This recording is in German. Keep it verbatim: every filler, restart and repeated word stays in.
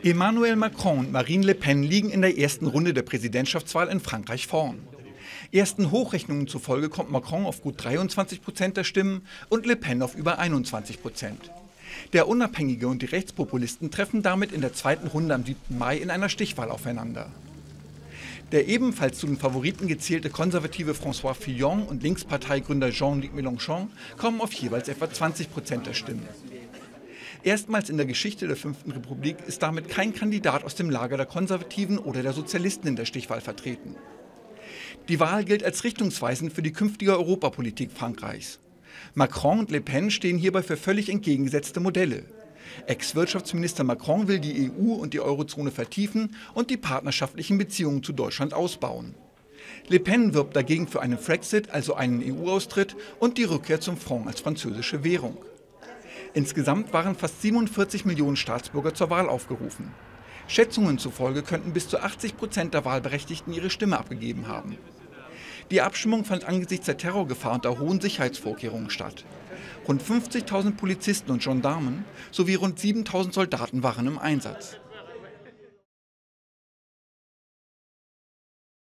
Emmanuel Macron und Marine Le Pen liegen in der ersten Runde der Präsidentschaftswahl in Frankreich vorn. Ersten Hochrechnungen zufolge kommt Macron auf gut dreiundzwanzig Prozent der Stimmen und Le Pen auf über einundzwanzig Prozent. Der Unabhängige und die Rechtspopulisten treffen damit in der zweiten Runde am siebten Mai in einer Stichwahl aufeinander. Der ebenfalls zu den Favoriten gezählte konservative François Fillon und Linksparteigründer Jean-Luc Mélenchon kommen auf jeweils etwa zwanzig Prozent der Stimmen. Erstmals in der Geschichte der fünften Republik ist damit kein Kandidat aus dem Lager der Konservativen oder der Sozialisten in der Stichwahl vertreten. Die Wahl gilt als richtungsweisend für die künftige Europapolitik Frankreichs. Macron und Le Pen stehen hierbei für völlig entgegengesetzte Modelle. Ex-Wirtschaftsminister Macron will die E U und die Eurozone vertiefen und die partnerschaftlichen Beziehungen zu Deutschland ausbauen. Le Pen wirbt dagegen für einen Frexit, also einen E U-Austritt, und die Rückkehr zum Franc als französische Währung. Insgesamt waren fast siebenundvierzig Millionen Staatsbürger zur Wahl aufgerufen. Schätzungen zufolge könnten bis zu achtzig Prozent der Wahlberechtigten ihre Stimme abgegeben haben. Die Abstimmung fand angesichts der Terrorgefahr unter hohen Sicherheitsvorkehrungen statt. Rund fünfzigtausend Polizisten und Gendarmen sowie rund siebentausend Soldaten waren im Einsatz.